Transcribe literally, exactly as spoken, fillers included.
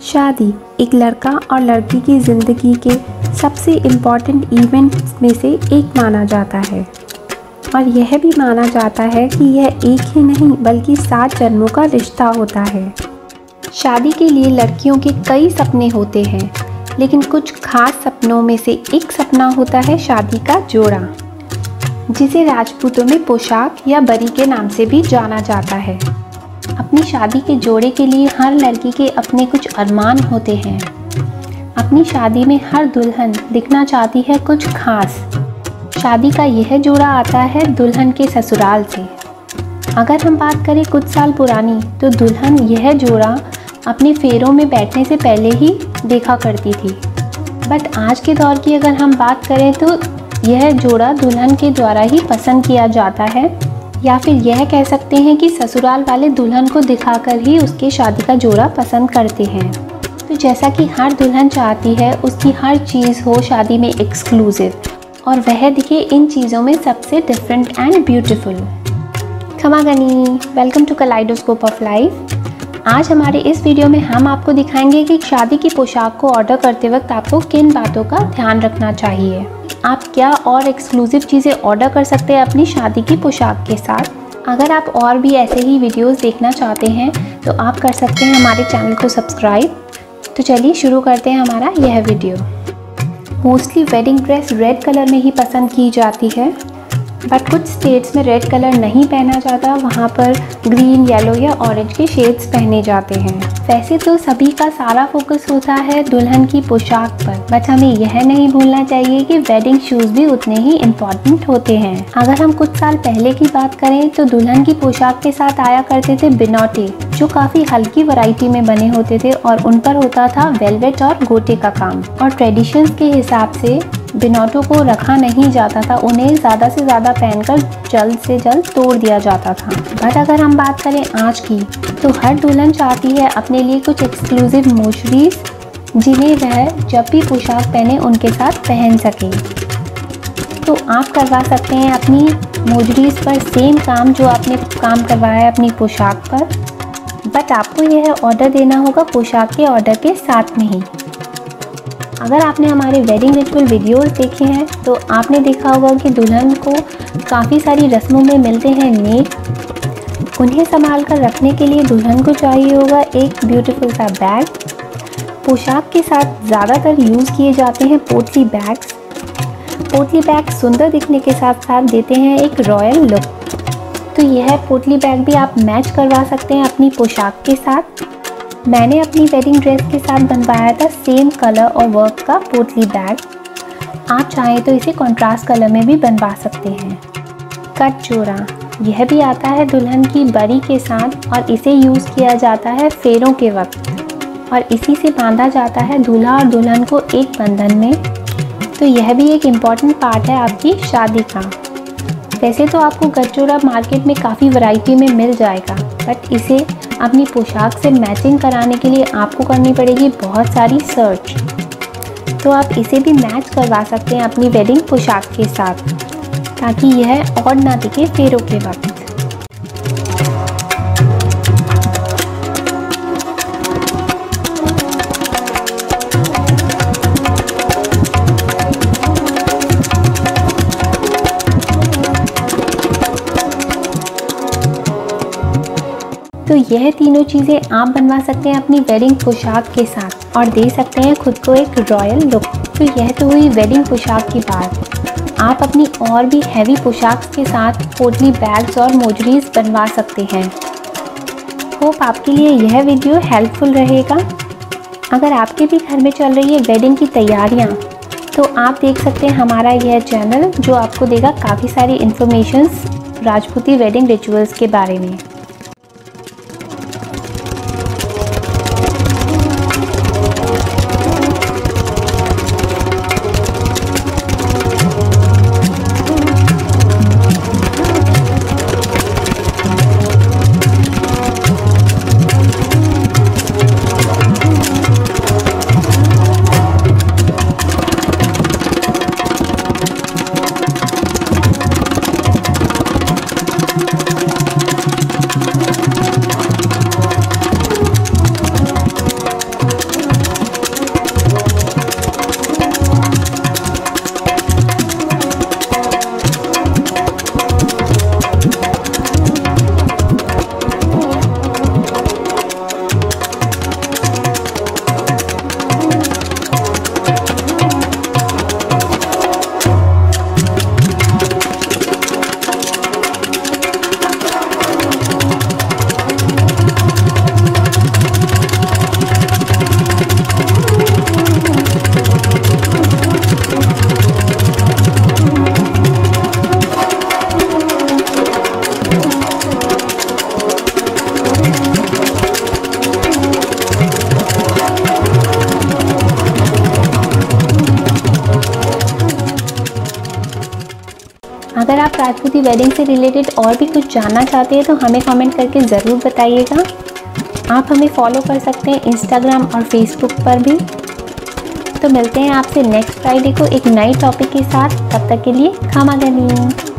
शादी एक लड़का और लड़की की ज़िंदगी के सबसे इम्पॉर्टेंट इवेंट्स में से एक माना जाता है और यह भी माना जाता है कि यह एक ही नहीं बल्कि सात जन्मों का रिश्ता होता है। शादी के लिए लड़कियों के कई सपने होते हैं, लेकिन कुछ खास सपनों में से एक सपना होता है शादी का जोड़ा, जिसे राजपूतों में पोशाक या बरी के नाम से भी जाना जाता है। अपनी शादी के जोड़े के लिए हर लड़की के अपने कुछ अरमान होते हैं। अपनी शादी में हर दुल्हन दिखना चाहती है कुछ खास। शादी का यह जोड़ा आता है दुल्हन के ससुराल से। अगर हम बात करें कुछ साल पुरानी, तो दुल्हन यह जोड़ा अपने फेरों में बैठने से पहले ही देखा करती थी। बट आज के दौर की अगर हम बात करें तो यह जोड़ा दुल्हन के द्वारा ही पसंद किया जाता है, या फिर यह कह सकते हैं कि ससुराल वाले दुल्हन को दिखाकर ही उसके शादी का जोड़ा पसंद करते हैं। तो जैसा कि हर दुल्हन चाहती है उसकी हर चीज़ हो शादी में एक्सक्लूसिव और वह दिखे इन चीज़ों में सबसे डिफरेंट एंड ब्यूटीफुल। खमा गनी, welcome to kaleidoscope of life. आज हमारे इस वीडियो में हम आपको दिखाएंगे कि शादी की पोशाक को ऑर्डर करते वक्त आपको किन बातों का ध्यान रखना चाहिए। आप क्या और एक्सक्लूसिव चीज़ें ऑर्डर कर सकते हैं अपनी शादी की पोशाक के साथ। अगर आप और भी ऐसे ही वीडियोस देखना चाहते हैं तो आप कर सकते हैं हमारे चैनल को सब्सक्राइब। तो चलिए शुरू करते हैं हमारा यह video. Mostly wedding dress red colour में ही पसंद की जाती है, बट कुछ स्टेट्स में रेड कलर नहीं पहना जाता, वहाँ पर ग्रीन, येलो या ऑरेंज के शेड्स पहने जाते हैं। वैसे तो सभी का सारा फोकस होता है दुल्हन की पोशाक पर, बट हमें यह नहीं भूलना चाहिए कि वेडिंग शूज़ भी उतने ही इम्पॉर्टेंट होते हैं। अगर हम कुछ साल पहले की बात करें तो दुल्हन की पोशाक के साथ आया करते थे बिनौटे, जो काफ़ी हल्की वैरायटी में बने होते थे और उन पर होता था वेलवेट और गोटे का काम। और ट्रेडिशंस के हिसाब से बिनौटों को रखा नहीं जाता था, उन्हें ज़्यादा से ज़्यादा पहनकर जल्द से जल्द तोड़ दिया जाता था। बट अगर हम बात करें आज की, तो हर दुल्हन चाहती है अपने लिए कुछ एक्सक्लूसिव मोजरीज, जिन्हें वह जब भी पोशाक पहने उनके साथ पहन सके। तो आप करवा सकते हैं अपनी मोजरीज पर सेम काम जो आपने काम करवाया है अपनी पोशाक पर, बट आपको यह ऑर्डर देना होगा पोशाक के ऑर्डर के साथ में ही। अगर आपने हमारे वेडिंग रिचुअल वीडियोस देखे हैं तो आपने देखा होगा कि दुल्हन को काफ़ी सारी रस्मों में मिलते हैं नेक। उन्हें संभाल कर रखने के लिए दुल्हन को चाहिए होगा एक ब्यूटीफुल सा बैग। पोशाक के साथ ज़्यादातर यूज़ किए जाते हैं पोटली बैग्स। पोटली बैग सुंदर दिखने के साथ साथ देते हैं एक रॉयल लुक। तो यह पोटली बैग भी आप मैच करवा सकते हैं अपनी पोशाक के साथ। मैंने अपनी वेडिंग ड्रेस के साथ बनवाया था सेम कलर और वर्क का पोटली बैग। आप चाहें तो इसे कंट्रास्ट कलर में भी बनवा सकते हैं। कट जोड़ा, यह भी आता है दुल्हन की बरी के साथ और इसे यूज़ किया जाता है फेरों के वक्त और इसी से बांधा जाता है दूल्हा और दुल्हन को एक बंधन में। तो यह भी एक इम्पॉर्टेंट पार्ट है आपकी शादी का। वैसे तो आपको गठजोड़ा मार्केट में काफ़ी वैरायटी में मिल जाएगा, बट इसे अपनी पोशाक से मैचिंग कराने के लिए आपको करनी पड़ेगी बहुत सारी सर्च। तो आप इसे भी मैच करवा सकते हैं अपनी वेडिंग पोशाक के साथ, ताकि यह ऑड ना दिखे फेरों के वक्त। तो यह तीनों चीज़ें आप बनवा सकते हैं अपनी वेडिंग पोशाक के साथ और दे सकते हैं खुद को एक रॉयल लुक। तो यह तो हुई वेडिंग पोशाक की बात। आप अपनी और भी हैवी पोशाक के साथ पोटली बैग्स और मोजरीज बनवा सकते हैं। होप आपके लिए यह वीडियो हेल्पफुल रहेगा। अगर आपके भी घर में चल रही है वेडिंग की तैयारियाँ, तो आप देख सकते हैं हमारा यह चैनल, जो आपको देगा काफ़ी सारी इन्फॉर्मेशंस राजपूती वेडिंग रिचुअल्स के बारे में। राजपूती वेडिंग से रिलेटेड और भी कुछ जानना चाहते हैं तो हमें कमेंट करके ज़रूर बताइएगा। आप हमें फॉलो कर सकते हैं इंस्टाग्राम और फेसबुक पर भी। तो मिलते हैं आपसे नेक्स्ट फ्राइडे को एक नए टॉपिक के साथ। तब तक के लिए खामा गनी।